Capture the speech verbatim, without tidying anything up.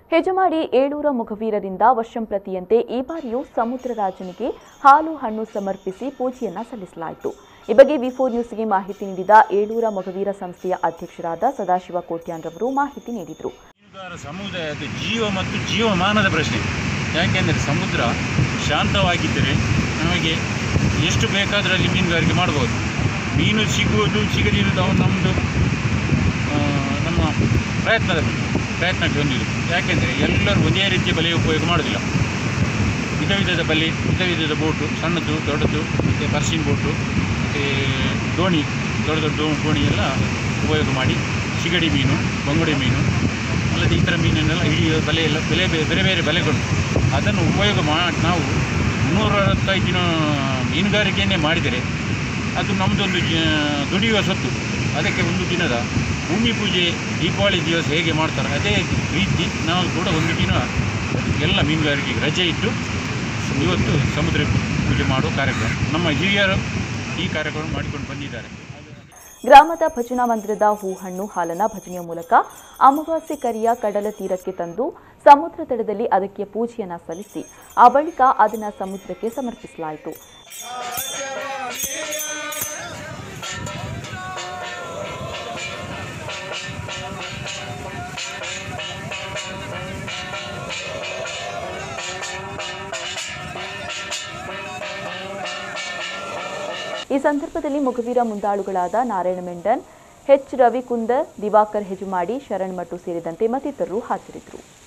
ಹೆಜಮಾಡಿ ಏಳೂರ ಮೊಗವೀರರಿಂದ ವರ್ಷಂಪ್ರತಿಯಂತೆ ಈ ಬಾರಿಯೂ ಸಮುದ್ರರಾಜನಿಗೆ ಹಾಲು ಹಣ್ಣು ಸಮರ್ಪಿಸಿ ಪೂಜೆಯನ್ನ ಸಲ್ಲಿಸಲಾಯಿತು. ಈ ಬಗ್ಗೆ ವಿ ಫೋರ್ ನ್ಯೂಸ್ಗೆ ಮಾಹಿತಿ ನೀಡಿದ ಏಳೂರ ಮೊಗವೀರ ಸಂಸ್ಥೆಯ ಅಧ್ಯಕ್ಷರಾದ ಸದಾಶಿವ ಕೋಟ್ಯಾನ್ರವರು ಮಾಹಿತಿ ನೀಡಿದರು. ಸಮುದಾಯದ ಜೀವ ಮತ್ತು ಜೀವಮಾನದ ಪ್ರಶ್ನೆ. ಯಾಕೆಂದರೆ ಸಮುದ್ರ ಶಾಂತವಾಗಿದ್ದರೆ ನಮಗೆ ಎಷ್ಟು ಬೇಕಾದರೂ ಅಲ್ಲಿ ಮೀನುಗಾರಿಕೆ ಮಾಡ್ಬೋದು. ಮೀನು ಸಿಗುವುದು ಸಿಗದಿರುವುದು ನಮ್ಮದು ನಮ್ಮ ಪ್ರಯತ್ನದ ಪ್ರಯತ್ನಕ್ಕೆ ಹೊಂದಿದೆ. ಯಾಕೆಂದರೆ ಎಲ್ಲರೂ ಒಂದೇ ರೀತಿಯ ಬಲೆ ಉಪಯೋಗ ಮಾಡೋದಿಲ್ಲ. ವಿಧ ವಿಧದ ಬಲೆ, ವಿಧ ವಿಧದ ಬೋಟು, ಸಣ್ಣದು ದೊಡ್ಡದು, ಮತ್ತು ಪರ್ಸಿನ್ ಬೋಟು, ಮತ್ತು ದೋಣಿ, ದೊಡ್ಡ ದೊಡ್ಡ ದೋಣಿ ಎಲ್ಲ ಉಪಯೋಗ ಮಾಡಿ ಸಿಗಡಿ ಮೀನು, ಬಂಗುಡೆ ಮೀನು ಅಲ್ಲದೆ ಇತರ ಮೀನನ್ನೆಲ್ಲ ಹಿಡಿಯುವ ಬಲೆ ಎಲ್ಲ ಬೆಲೆ ಬೇರೆ ಬೇರೆ ಬಲೆಗಳು ಅದನ್ನು ಉಪಯೋಗ ಮಾಡಿ ನಾವು ಮುನ್ನೂರ ಅರವತ್ತೈದು ದಿನ ಮೀನುಗಾರಿಕೆಯನ್ನೇ ಮಾಡಿದರೆ ಅದು ನಮ್ಮದೊಂದು ದುಡಿಯುವ ಸೊತ್ತು. ಅದಕ್ಕೆ ಒಂದು ದಿನದ ಭೂಮಿ ಪೂಜೆ ದೀಪಾವಳಿ ದಿವಸ ಹೇಗೆ ಮಾಡ್ತಾರೆ ಅದೇ ರೀತಿ ನಾವು ಕೂಡ ಒಂದು ದಿನ ಎಲ್ಲ ಮೀನುಗಾರಿಕೆಗೆ ರಜೆ ಇಟ್ಟು ಇವತ್ತು ಸಮುದ್ರ ಪೂಜೆ ಮಾಡುವ ಕಾರ್ಯಕ್ರಮ ನಮ್ಮ ಹಿರಿಯರು ಈ ಕಾರ್ಯಕ್ರಮ ಮಾಡಿಕೊಂಡು ಬಂದಿದ್ದಾರೆ. ಗ್ರಾಮದ ಭಜನಾ ಮಂದಿರದ ಹೂಹಣ್ಣು ಹಾಲನ್ನು ಭಜನೆಯ ಮೂಲಕ ಅಮಾವಾಸ್ಯೆ ಕರಿಯ ಕಡಲ ತೀರಕ್ಕೆ ತಂದು ಸಮುದ್ರ ತಟದಲ್ಲಿ ಅದಕ್ಕೆ ಪೂಜೆಯನ್ನು ಸಲ್ಲಿಸಿ ಆ ಬಳಿಕ ಅದನ್ನು ಸಮುದ್ರಕ್ಕೆ ಸಮರ್ಪಿಸಲಾಯಿತು. ಈ ಸಂದರ್ಭದಲ್ಲಿ ಮೊಗವೀರ ಮುಂದಾಳುಗಳಾದ ನಾರಾಯಣ ಮೆಂಡನ್, ಎಚ್ ರವಿಕುಂದರ್, ದಿವಾಕರ್ ಹೆಜಮಾಡಿ, ಶರಣ್ ಮಟ್ಟು ಸೇರಿದಂತೆ ಮತ್ತಿತರರು ಹಾಜರಿದ್ದರು.